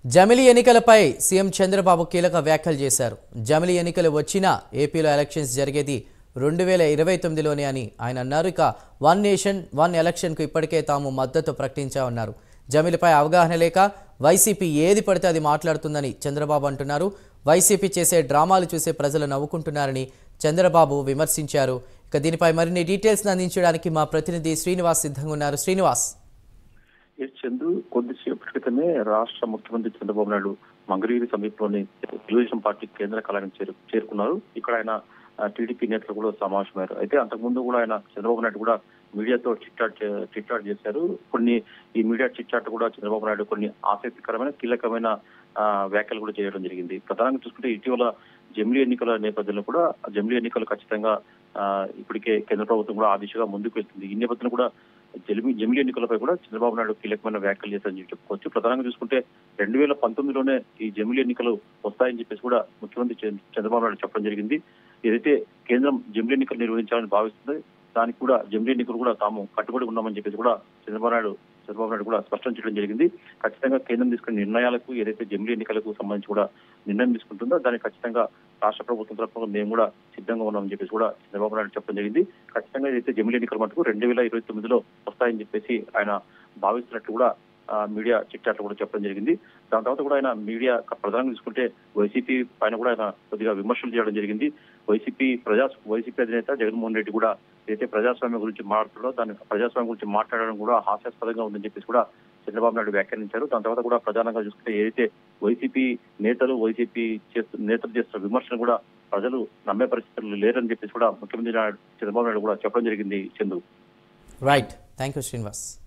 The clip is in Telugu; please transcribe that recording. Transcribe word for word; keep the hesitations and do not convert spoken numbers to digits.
జమిలి ఎన్నికలపై సీఎం చంద్రబాబు కీలక వ్యాఖ్యలు చేశారు. జమిలి ఎన్నికలు వచ్చినా ఏపీలో ఎలక్షన్స్ జరిగేది రెండు వేల ఇరవై తొమ్మిదిలోనే అని ఆయన అన్నారు. ఇక వన్ నేషన్ వన్ ఎలక్షన్కు ఇప్పటికే తాము మద్దతు ప్రకటించామన్నారు. జమిలిపై అవగాహన లేక వైసీపీ ఏది పడితే అది మాట్లాడుతుందని చంద్రబాబు అంటున్నారు. వైసీపీ చేసే డ్రామాలు చూసే ప్రజలు నవ్వుకుంటున్నారని చంద్రబాబు విమర్శించారు. ఇక దీనిపై మరిన్ని డీటెయిల్స్ అందించడానికి మా ప్రతినిధి శ్రీనివాస్ సిద్ధంగా ఉన్నారు. శ్రీనివాస్, చంద్రు కొద్దిసేపటి క్రితమే రాష్ట్ర ముఖ్యమంత్రి చంద్రబాబు నాయుడు మంగళగిరి సమీపంలోని తెలుగుదేశం పార్టీ కేంద్ర కార్యాలయం చేరు చేరుకున్నారు. ఇక్కడ ఆయన టీడీపీ నేతలు కూడా సమావేశమయ్యారు. అయితే అంతకుముందు కూడా ఆయన చంద్రబాబు నాయుడు కూడా మీడియాతో చిట్చాట్ చిట్చాట్ చేశారు. కొన్ని ఈ మీడియా చిట్చాట్ కూడా చంద్రబాబు నాయుడు కొన్ని ఆసక్తికరమైన కీలకమైన వ్యాఖ్యలు కూడా చేయడం జరిగింది. ప్రధానంగా చూసుకుంటే ఇటీవల జమిలి ఎన్నికల నేపథ్యంలో కూడా జమిలి ఎన్నికలు ఖచ్చితంగా ఇప్పటికే కేంద్ర ప్రభుత్వం కూడా ఆ దిశగా ముందుకు వెళ్తుంది. ఈ నేపథ్యంలో కూడా జమిలి జమిలి ఎన్నికలపై కూడా చంద్రబాబు నాయుడు కీలకమైన వ్యాఖ్యలు చేశారని చెప్పుకోవచ్చు. ప్రధానంగా చూసుకుంటే రెండు వేల పంతొమ్మిదిలోనే ఈ జమిలి ఎన్నికలు వస్తాయని చెప్పేసి కూడా ముఖ్యమంత్రి చంద్రబాబు నాయుడు చెప్పడం జరిగింది. ఏదైతే కేంద్రం జమిలి ఎన్నికలు నిర్వహించాలని భావిస్తుంది దానికి కూడా జమిలి ఎన్నికలు కూడా తాము కట్టుబడి ఉన్నామని చెప్పేసి కూడా చంద్రబాబు నాయుడు చంద్రబాబు నాయుడు కూడా స్పష్టం చేయడం జరిగింది. ఖచ్చితంగా కేంద్రం తీసుకునే నిర్ణయాలకు ఏదైతే జమిలి ఎన్నికలకు సంబంధించి కూడా నిర్ణయం తీసుకుంటుందో దానికి ఖచ్చితంగా రాష్ట్ర ప్రభుత్వం తరఫున మేము కూడా సిద్ధంగా ఉన్నామని చెప్పేసి కూడా చంద్రబాబు నాయుడు చెప్పడం జరిగింది. ఖచ్చితంగా ఏదైతే జమిలి ఎన్నికల మటుకు రెండు వేల ఇరవై తొమ్మిదిలో వస్తాయని చెప్పేసి ఆయన భావిస్తున్నట్టు కూడా మీడియా చిట్చాట్లు కూడా చెప్పడం జరిగింది. దాని తర్వాత కూడా ఆయన మీడియా ప్రధానంగా తీసుకుంటే వైసీపీ పైన కూడా ఆయన కొద్దిగా విమర్శలు చేయడం జరిగింది. వైసీపీ ప్రజా వైసీపీ అధినేత జగన్మోహన్ రెడ్డి కూడా ఏదైతే ప్రజాస్వామ్యం గురించి మాట్లాడారో దాని ప్రజాస్వామ్యం గురించి మాట్లాడడం కూడా హాస్యాస్పదంగా ఉందని చెప్పేసి కూడా చంద్రబాబు నాయుడు వ్యాఖ్యానించారు. దాని తర్వాత కూడా ప్రధానంగా చూసుకుంటే ఏదైతే వైసీపీ నేతలు వైసీపీ చేస్తు నేతలు చేస్తున్న విమర్శలు కూడా ప్రజలు నమ్మే పరిస్థితులు లేరని చెప్పేసి కూడా ముఖ్యమంత్రి నాయుడు చంద్రబాబు నాయుడు కూడా చెప్పడం జరిగింది. Chandu right, thank you Srinivas.